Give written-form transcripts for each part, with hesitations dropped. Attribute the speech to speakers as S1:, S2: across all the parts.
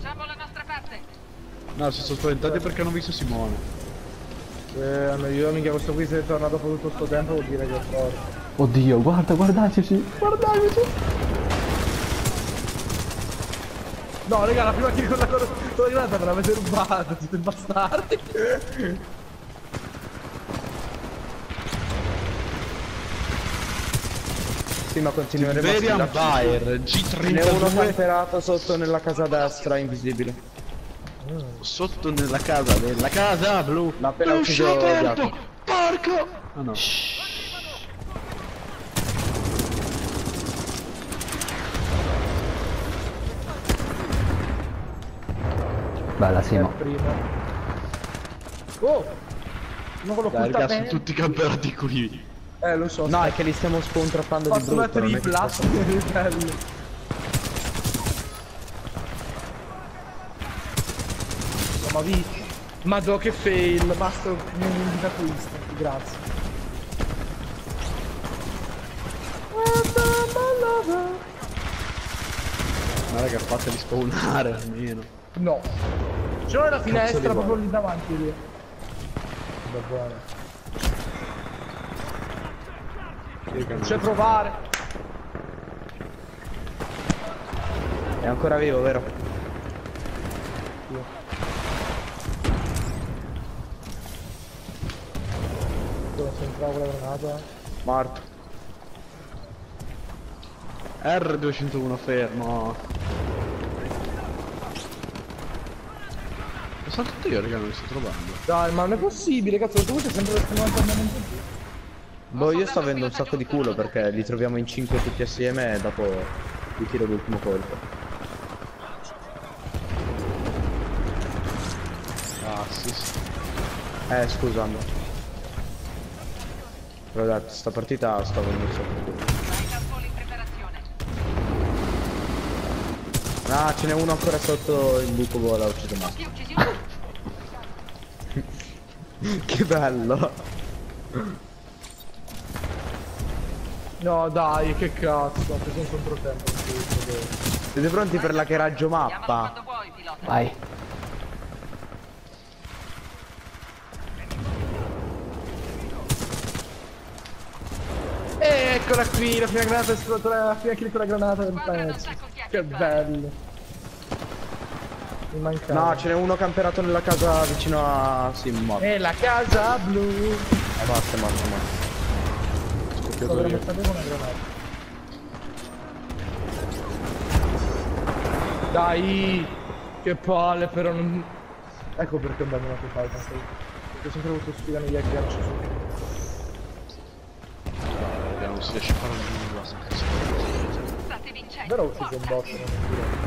S1: Facciamo la nostra parte.
S2: No, si sono spaventati perché hanno visto Simone.
S3: Io minchia, questo qui se torna dopo tutto sto tempo vuol dire che è forte.
S4: Oddio, guarda, guardateci. Guardateci.
S3: No, raga, la prima kill con la granata me l'avete rubata, siete bastardi. Sì, ma continueremo a
S2: Vedian Fire,
S3: Ne ho uno
S2: G32
S3: camperato sotto nella casa destra, invisibile.
S2: sotto nella casa blu.
S3: L'ha appena ucciso Jacopo.
S2: Porco! Ah no.
S4: Bella Simo.
S3: Prima. Oh! Non quello
S2: Dai,
S3: punta
S2: raga, sono
S3: bene.
S2: tutti camperati qui.
S3: Lo so.
S5: No, è che li stiamo scontrappando di
S3: Fatto una
S5: brutto. non è che
S3: tripla.
S5: posso-
S3: Bello. Ma vi. Madò che fail. Basta un indicato instant. Grazie.
S2: Ma raga, fateli spawnare almeno.
S3: No. C'è la finestra
S5: li
S3: proprio
S5: vuole?
S3: lì davanti lì. Va buono. Non c'è provare.
S5: È ancora vivo, vero?
S3: Dove si entrava quella granata?
S5: Morto.
S2: R201 fermo. Lo so tutto io, raga, non li sto trovando.
S3: Dai, ma non è possibile, cazzo, tu sei sempre questo 90
S5: Boh, io sto avendo un sacco di culo perché li troviamo in 5 tutti assieme e dopo vi tiro l'ultimo colpo.
S2: Assist.
S5: Scusa, Andrea. Però dai, sta partita sto avendo un sacco di culo.
S1: Campoli in preparazione.
S5: Ah, ce n'è uno ancora sotto il buco vola, ucciso Max.
S1: Chi uccisi uno?
S5: Che bello!
S3: No dai, che cazzo, ho preso un controtempo.
S5: Siete pronti per la che raggio
S1: Chiamalo
S5: mappa?
S1: quando vuoi, pilota.
S4: Vai.
S3: Eccola qui, la prima granata la prima kill con la granata del
S1: Squadra non
S3: pezzo.
S1: sa con chi ha
S3: Che
S1: a che fare.
S3: bello. Mi mancava.
S5: No, ce n'è uno camperato nella casa vicino a... Sì, morto.
S3: E la casa blu.
S5: È morto, è morto, è morto.
S3: Sto
S2: Scoppiato io.
S3: veramente con una granata. Dai! Che palle, però non... Ecco perché ho abbandonato Titan. Perché ho sempre avuto sfida negli agganci.
S2: Raga, non si riesce a fare nulla.
S1: State vincendo.
S3: Però ho ucciso un bot, non è vero.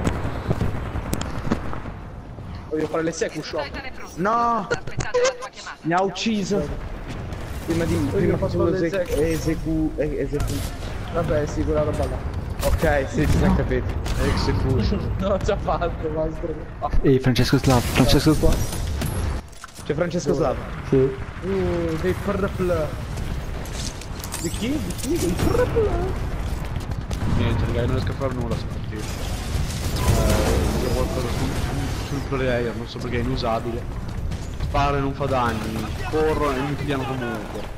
S3: Voglio fare le secu shot.
S1: Titan è pronto.
S5: No!
S1: Sta aspettando la tua chiamata.
S5: Mi ha ucciso! Prima di...
S3: Io
S5: Prima
S3: ho fatto
S5: facevo
S3: le
S5: esecu...
S3: Vabbè, sì, quella roba là.
S5: Ok, sì, ci siamo capiti.
S2: Execution.
S3: Non l'ho già fatto, mastro.
S4: Ehi, Francesco Slav, Francesco Slav.
S5: C'è Francesco Slav.
S4: Sì.
S3: Dei prpl. Di chi? Di chi? Dei prpl.
S2: Niente, raga, non riesco a fare nulla stamattina. Io qualcosa sul player, non so perché è inusabile. Sparo e non fa danni, corro e mi pigliano comunque.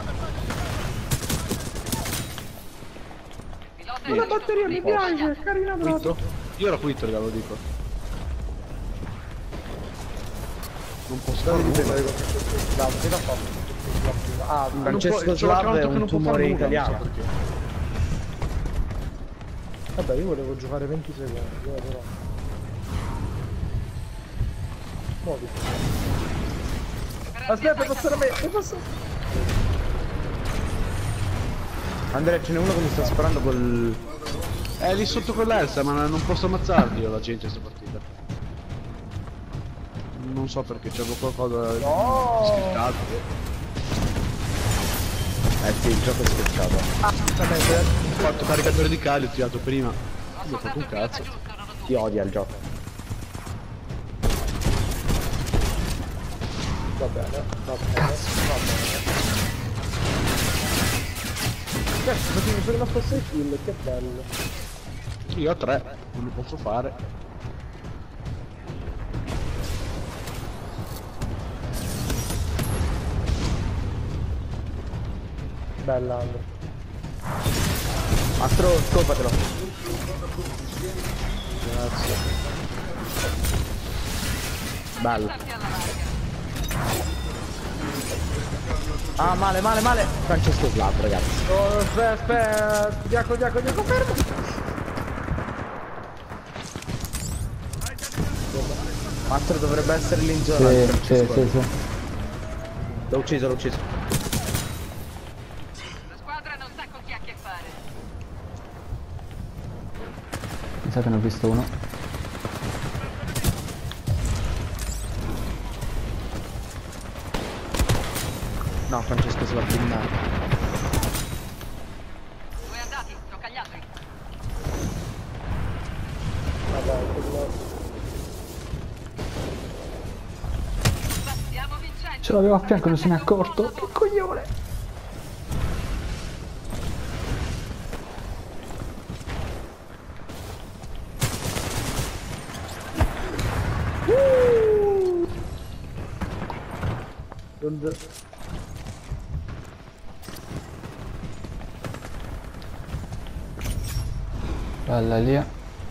S1: Pilota
S3: La batteria mi piace, carina proprio.
S2: Io ero quitto, raga, lo dico. Non posso fare nulla.
S3: Ah,
S5: Francesco
S2: C'ho l'account
S5: Slav è
S2: che
S5: un
S2: non può
S5: tumore
S2: fare nulla,
S5: italiano.
S2: non so perché.
S3: vabbè, io volevo giocare 20 secondi, però. Muovi. Aspetta, posso da me, posso...
S5: Andrea, ce n'è uno che mi sta sparando col...
S2: È lì sotto quell'Elsa, ma non posso ammazzarli io la gente in questa partita. Non so perché c'avevo qualcosa di scrittato.
S5: sì, il gioco è schiacciato.
S2: Ho fatto caricatore di cali, ho tirato prima. Non ho fatto un cazzo.
S5: Ti odia il gioco.
S3: Va bene, va bene, va bene. Cazzo, mi sono rimasto 6 kill, che bello.
S2: Io ho 3, non li posso fare.
S3: Bella, Andre.
S5: Mastro, scopatelo.
S2: Grazie.
S5: Bello.
S1: Starti alla larga.
S5: Ah, male, male, male. Francesco Slav, ragazzi.
S3: Oh, aspetta, Diaco, fermo.
S5: Mastro dovrebbe essere lì in zona.
S4: Sì,
S5: Francesco.
S4: sì.
S5: L'ho ucciso, l'ho ucciso.
S1: La squadra non sa con chi ha a che fare.
S4: Mi sa che ne ho visto uno.
S5: No, Francesco Slav di merda.
S1: Dove andati? Tocca agli altri.
S3: Vabbè, quello...
S1: Stiamo vincendo.
S4: Ce l'avevo a fianco, non se ne è accorto. Che coglione! Bella lì.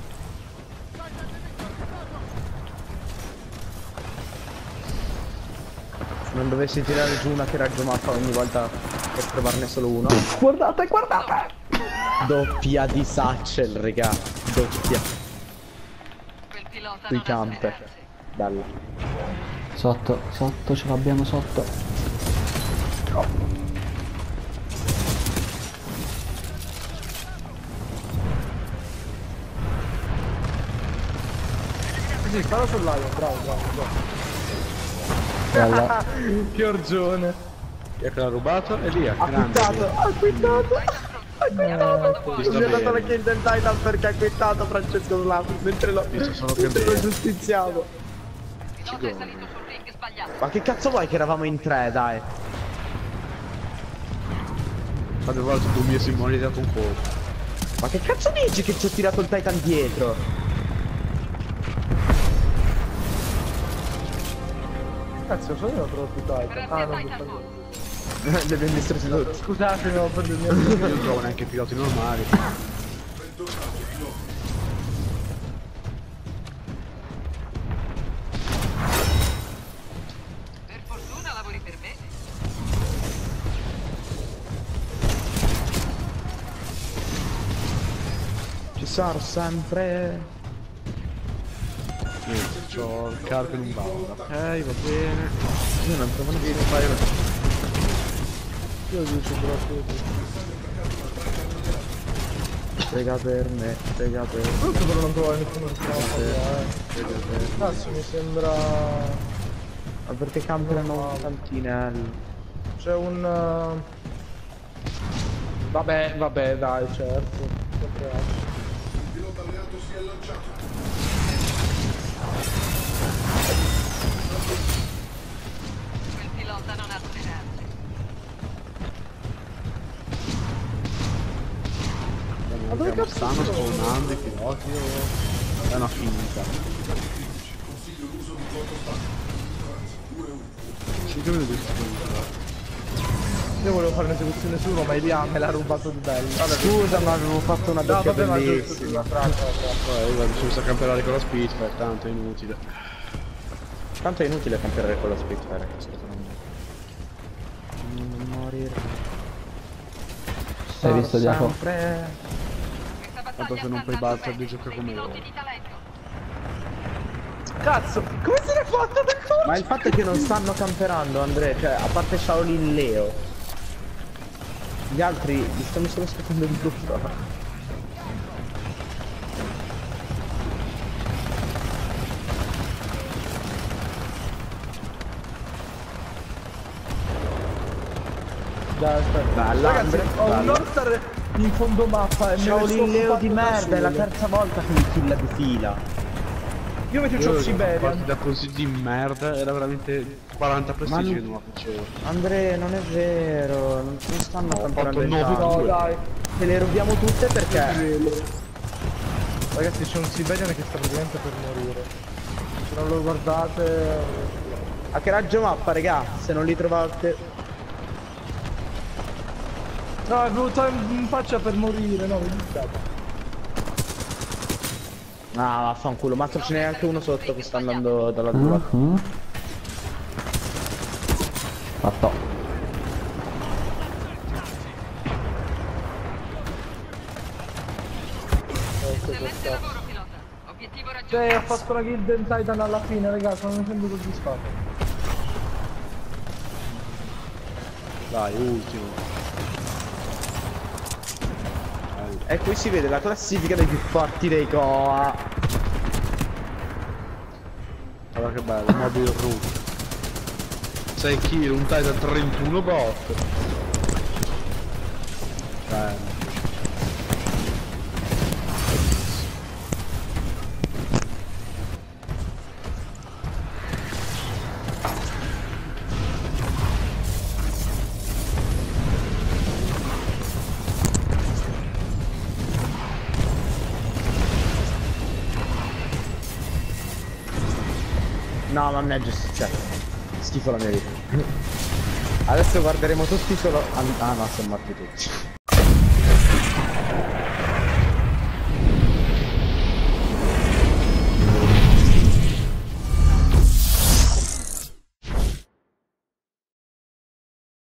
S5: Se non dovessi tirare giù una che raggio mappa ogni volta per trovarne solo uno.
S4: Guardate, guardate!
S5: Doppia di satchel, raga. Doppia.
S1: Quel pilota
S5: Sui
S1: non ha
S5: camper.
S1: speranze.
S5: Bello.
S4: Sotto, ce l'abbiamo sotto.
S3: Sì, fallo sull'aria, bravo.
S4: Bella.
S3: Che orgione.
S2: Chi è che l'ha rubato? E lì,
S5: Ha quittato, ha quittato.
S2: Ti sta
S5: Mi ha dato la
S2: bene.
S5: kill del Titan perché ha quittato Francesco Slav mentre lo
S2: Sono che
S5: mentre lo
S2: bene.
S5: giustiziavo.
S1: Il pilota è salito sul ring sbagliato.
S5: Ma che cazzo vuoi che eravamo in tre, dai?
S2: Quante volte tu mi hai simbolizzato un colpo.
S5: Ma che cazzo dici che ci ho tirato il Titan dietro?
S3: Cazzo, sono io troppo Titan. Ah, non
S1: Titan
S3: lo
S1: Ball.
S5: Li abbiamo distrutti tutti.
S3: Scusatemi, ho preso il mio...
S2: Io non trovo neanche piloti normali.
S1: Per fortuna lavori per me.
S5: Ci sarò sempre.
S2: Niente, c'ho il carico in un baule. Ok, va bene.
S5: Io non trovo
S2: Sì, fai
S3: Io dico proprio...
S5: Prega per me, prega per me.
S3: Brutto però non trovare nessuno che Cazzo, mi sembra...
S5: Ma perché cambiano tantinelli?
S3: C'è un... Vabbè, dai, certo. Sempre
S1: Quel pilota non ha speranze.
S2: Ma dove cazzo stanno spawnando i piloti o... È una finta. Sì, che vedo questo.
S3: Io volevo fare un'esecuzione su uno, ma Elia me l'ha rubato di bello.
S5: Scusa, ma avevo fatto una
S3: No,
S5: doppia
S3: vabbè, ma giusto,
S5: bellissima.
S3: bravo.
S2: Io vado subito a camperare con la Spitfire, tanto è inutile.
S5: Tanto è inutile camperare con la Spitfire, non morire.
S4: Hai visto, Diaco?
S5: Sempre.
S1: Questa battaglia
S2: Tanto se non
S1: sta
S2: puoi
S1: andando
S2: batterli,
S1: bene.
S2: gioca
S1: Sei
S2: come
S1: piloti
S2: loro.
S1: di talento.
S3: Cazzo, come se ne è fatto del colpo?
S5: Ma il fatto è che non stanno camperando, Andrea, cioè a parte Shaolin Leo. Gli altri li stanno solo aspettando di brutto.
S3: Dai, aspetta.
S5: Bella,
S3: Ragazzi,
S5: Andre,
S3: ho un
S5: bella.
S3: All-Star in fondo mappa e me ne sto
S5: Shaolin Leo di
S3: occupando da
S5: merda, è la
S3: solo.
S5: terza volta che mi killa di fila.
S3: Io invece c'ho
S2: Io
S3: Siberian.
S2: partita così di merda, era veramente 40 prestigio che non la facevo.
S5: Andrea, non è vero, non stanno
S2: Ho
S5: camperando
S2: fatto
S5: in
S2: 9
S5: tanto.
S3: No, dai.
S5: Se le rubiamo tutte perché...
S3: Ragazzi, c'è un Siberian che sta praticamente per morire. Se non lo guardate...
S5: A che raggio mappa, regà? Se non li trovate...
S3: No, è venuto in faccia per morire, no, mi dispiace.
S5: Ah, vaffanculo, ma ce n'è anche uno sotto che sta andando dalla tua parte.
S4: Fatto.
S1: Eccellente lavoro, pilota. Obiettivo raggiunto.
S3: Cioè, ho fatto la kill in Titan alla fine, raga, sono sempre soddisfatto.
S2: Dai, ultimo.
S5: E qui si vede la classifica dei più forti dei Coa.
S2: Guarda che bello, mobile root. 6 kill, un Titan 31 bot. Bello.
S5: No, ma me cioè, schifo la mia vita. Adesso guarderemo tutti solo... Ah no, sono morti tutti.